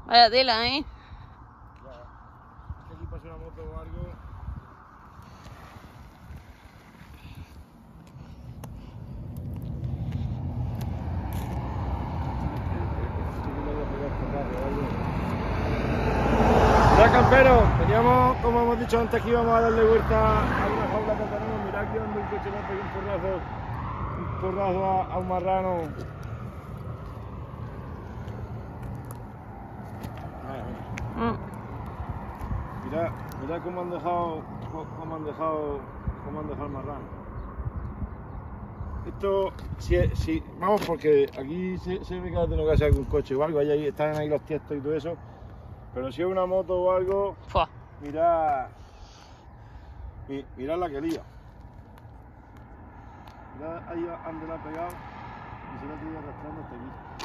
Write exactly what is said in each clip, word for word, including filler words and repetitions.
Vaya tela, ¿eh? Ya. Que aquí pasa una moto o algo. Ya, camperos, teníamos, como hemos dicho antes, que íbamos a darle vuelta a una jaula que tenemos. Mirad aquí donde un coche le pega un porrazo, un porrazo a, a un marrano. Mm. Mirad, mirad cómo han dejado, cómo han dejado, cómo han dejado el marrano. Esto, si, si, vamos, porque aquí se, se ve que ha tenido que hacer algún coche o algo, ahí están ahí los tiestos y todo eso. Pero si es una moto o algo, Fua. mirad, mi, mirad la que lía. Mirad ahí donde la ha pegado y se la ha tenido arrastrando hasta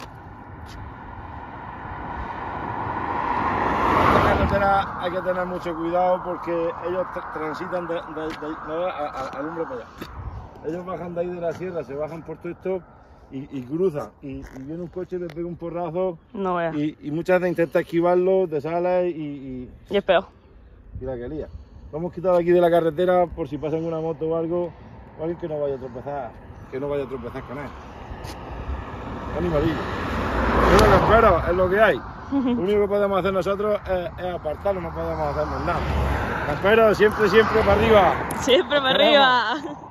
aquí. Esta carretera hay que tener mucho cuidado porque ellos tra transitan de, de, de, de, a, a, al hombre para allá. Ellos bajan de ahí de la sierra, se bajan por todo esto y, y cruzan. Y, y viene un coche, le pega un porrazo. No veas. Y, y muchas veces intenta esquivarlo, te sale y, y, Y es peor. y la que lía. Lo hemos quitado aquí de la carretera por si pasa alguna moto o algo, o alguien que no vaya a tropezar, que no vaya a tropezar con él. Animalillo. Es lo que espero, es lo que hay. Lo único que podemos hacer nosotros es, es apartarlo, no podemos hacernos nada. Espero siempre, siempre para arriba. Siempre para arriba.